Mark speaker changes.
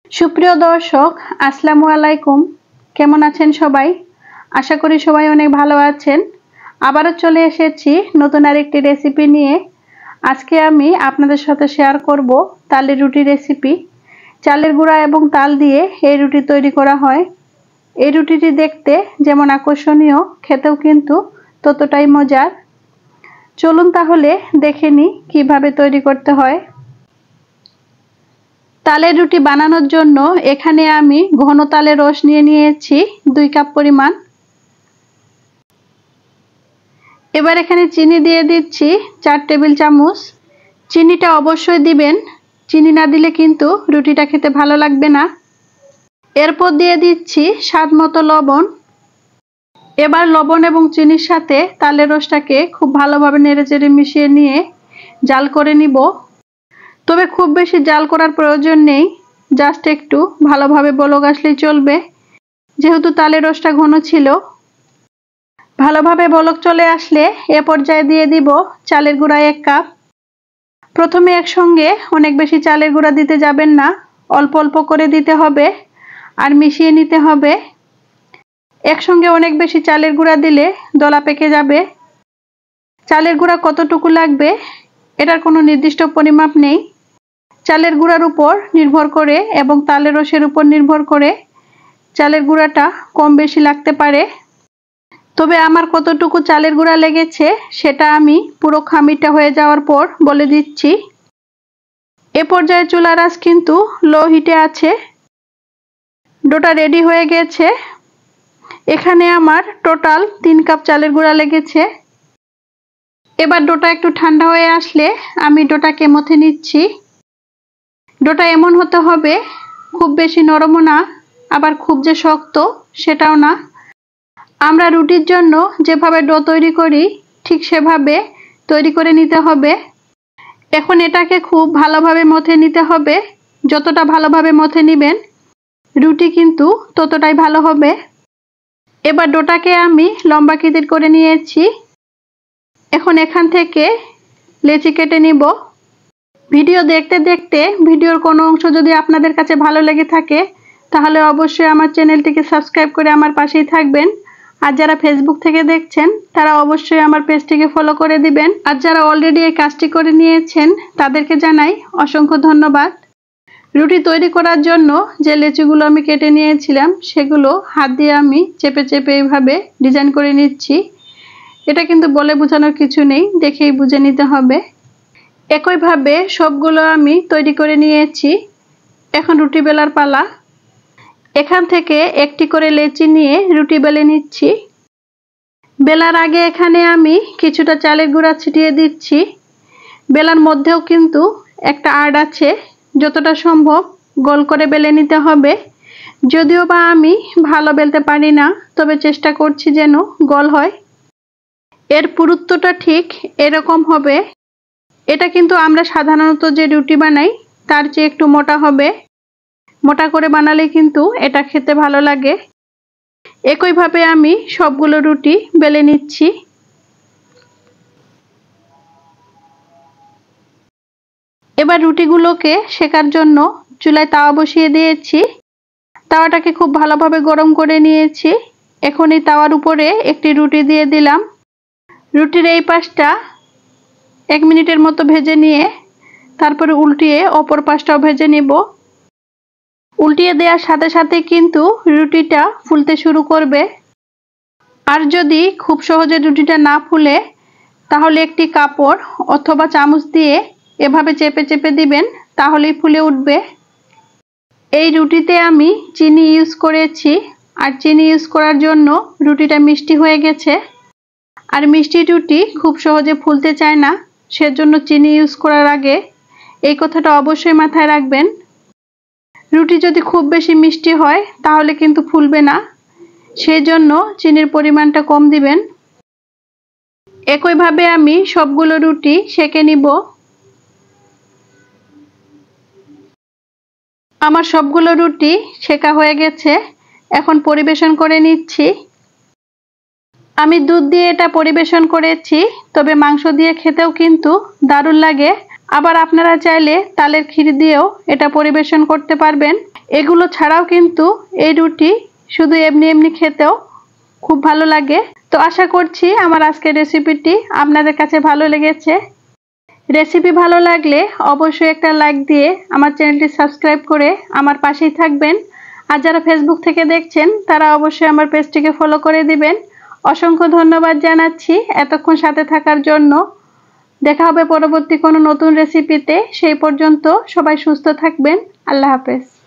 Speaker 1: সুপ্রিয় দর্শক, আসসালামু আলাইকুম। কেমন আছেন সবাই? আশা করি সবাই অনেক ভালো আছেন। আবারও চলে এসেছি নতুন আরেকটি রেসিপি নিয়ে। আজকে আমি আপনাদের সাথে শেয়ার করব তালের রুটি রেসিপি। চালের গুঁড়া এবং তাল দিয়ে এই রুটি তৈরি করা হয়। এই রুটিটি দেখতে যেমন আকর্ষণীয়, খেতেও কিন্তু ততটাই মজার। চলুন তাহলে দেখে নিই কিভাবে তৈরি করতে হয়। তালের রুটি বানানোর জন্য এখানে আমি ঘন তালের রস নিয়েছি 2 কাপ পরিমাণ। এবার এখানে চিনি দিয়ে দিচ্ছি 4 টেবিল চামচ। চিনিটা অবশ্যই দিবেন, চিনি না দিলে কিন্তু রুটিটা খেতে ভালো লাগবে না। এরপর দিয়ে দিচ্ছি স্বাদ মতো লবণ। এবার লবণ এবং চিনির সাথে তালের রসটাকে খুব ভালোভাবে নেড়েচেড়ে মিশিয়ে নিয়ে জাল করে নিব। তবে খুব বেশি জাল করার প্রয়োজন নেই, জাস্ট একটু ভালোভাবে বলক আসলেই চলবে, যেহেতু তালের রসটা ঘন ছিল। ভালোভাবে বলক চলে আসলে এ পর্যায়ে দিয়ে দিব চালের গুঁড়া 1 কাপ। প্রথমে একসঙ্গে অনেক বেশি চালের গুঁড়া দিতে যাবেন না, অল্প অল্প করে দিতে হবে আর মিশিয়ে নিতে হবে। একসঙ্গে অনেক বেশি চালের গুঁড়া দিলে দলা পেকে যাবে। চালের গুঁড়া কতটুকু লাগবে এটার কোনো নির্দিষ্ট পরিমাপ নেই। চালের গুঁড়ার উপর নির্ভর করে এবং তালের রসের উপর নির্ভর করে চালের গুঁড়াটা কম বেশি লাগতে পারে। তবে আমার কতটুকু চালের গুঁড়া লেগেছে সেটা আমি পুরো খামিরটা হয়ে যাওয়ার পর বলে দিচ্ছি। এ পর্যায়ে চুলার আঁচ কিন্তু লো হিটে আছে। ডোটা রেডি হয়ে গেছে। এখানে আমার টোটাল 3 কাপ চালের গুঁড়া লেগেছে। এবার ডোটা একটু ঠান্ডা হয়ে আসলে আমি ডোটাকে মথে নিচ্ছি। ডোটা এমন হতে হবে, খুব বেশি নরমও না, আবার খুব যে শক্ত সেটাও না। আমরা রুটির জন্য যেভাবে ডো তৈরি করি ঠিক সেভাবে তৈরি করে নিতে হবে। এখন এটাকে খুব ভালোভাবে মথে নিতে হবে। যতটা ভালোভাবে মথে নেবেন রুটি কিন্তু ততটাই ভালো হবে। এবার ডোটাকে আমি লম্বাকৃতির করে নিয়েছি। এখন এখান থেকে লেচি কেটে নিব। ভিডিও দেখতে দেখতে ভিডিওর কোনো অংশ যদি আপনাদের কাছে ভালো লেগে থাকে তাহলে অবশ্যই আমার চ্যানেলটিকে সাবস্ক্রাইব করে আমার পাশেই থাকবেন। আর যারা ফেসবুক থেকে দেখছেন তারা অবশ্যই আমার পেজটিকে ফলো করে দিবেন। আর যারা অলরেডি এই কাজটি করে নিয়েছেন তাদেরকে জানাই অসংখ্য ধন্যবাদ। রুটি তৈরি করার জন্য যে লেচিগুলো আমি কেটে নিয়েছিলাম সেগুলো হাত দিয়ে আমি চেপে চেপে এইভাবে ডিজাইন করে নিচ্ছি। এটা কিন্তু বলে বোঝানোর কিছু নেই, দেখেই বুঝে নিতে হবে। একইভাবে সবগুলো আমি তৈরি করে নিয়েছি। এখন রুটি বেলার পালা। এখান থেকে একটি করে লেচি নিয়ে রুটি বেলে নিচ্ছি। বেলার আগে এখানে আমি কিছুটা চালের গুঁড়া ছিটিয়ে দিচ্ছি। বেলার মধ্যেও কিন্তু একটা আড় আছে, যতটা সম্ভব গোল করে বেলে নিতে হবে। যদিও বা আমি ভালো বেলতে পারি না, তবে চেষ্টা করছি যেন গোল হয়। এর পুরুত্বটা ঠিক এরকম হবে। এটা কিন্তু আমরা সাধারণত যে রুটি বানাই তার চেয়ে একটু মোটা হবে। মোটা করে বানালে কিন্তু এটা খেতে ভালো লাগে। একইভাবে আমি সবগুলো রুটি বেলে নিচ্ছি। এবার রুটিগুলোকে সেকার জন্য চুলায় তাওয়া বসিয়ে দিয়েছি। তাওয়াটাকে খুব ভালোভাবে গরম করে নিয়েছি। এখন এই তাওয়ার উপরে একটি রুটি দিয়ে দিলাম। রুটির এই পাশটা 1 মিনিটের মতো ভেজে নিয়ে তারপরে উল্টিয়ে অপর পাশটাও ভেজে নিব। উল্টিয়ে দেওয়ার সাথে সাথে কিন্তু রুটিটা ফুলতে শুরু করবে। আর যদি খুব সহজে রুটিটা না ফুলে তাহলে একটি কাপড় অথবা চামচ দিয়ে এভাবে চেপে চেপে দিবেন, তাহলেই ফুলে উঠবে। এই রুটিতে আমি চিনি ইউজ করেছি, আর চিনি ইউজ করার জন্য রুটিটা মিষ্টি হয়ে গেছে। আর মিষ্টি রুটি খুব সহজে ফুলতে চায় না, সেজন্য চিনি ইউজ করার আগে এই কথাটা অবশ্যই মাথায় রাখবেন। রুটি যদি খুব বেশি মিষ্টি হয় তাহলে কিন্তু ফুলবে না, সেই জন্য চিনির পরিমাণটা কম দিবেন। একইভাবে আমি সবগুলো রুটি সেঁকে নিব। আমার সবগুলো রুটি সেঁকা হয়ে গেছে। এখন পরিবেশন করে নিচ্ছি। আমি দুধ দিয়ে এটা পরিবেশন করেছি, তবে মাংস দিয়ে খেতেও কিন্তু দারুণ লাগে। আবার আপনারা চাইলে তালের ক্ষীর দিয়েও এটা পরিবেশন করতে পারবেন। এগুলো ছাড়াও কিন্তু এই রুটি শুধু এমনি এমনি খেতেও খুব ভালো লাগে। তো আশা করছি আমার আজকের রেসিপিটি আপনাদের কাছে ভালো লেগেছে। রেসিপি ভালো লাগলে অবশ্যই একটা লাইক দিয়ে আমার চ্যানেলটি সাবস্ক্রাইব করে আমার পাশেই থাকবেন। আর যারা ফেসবুক থেকে দেখছেন তারা অবশ্যই আমার পেজটিকে ফলো করে দিবেন। অসংখ্য ধন্যবাদ জানাচ্ছি এতক্ষণ সাথে থাকার জন্য। দেখা হবে পরবর্তী কোনো নতুন রেসিপিতে। সেই পর্যন্ত সবাই সুস্থ থাকবেন। আল্লাহ হাফেজ।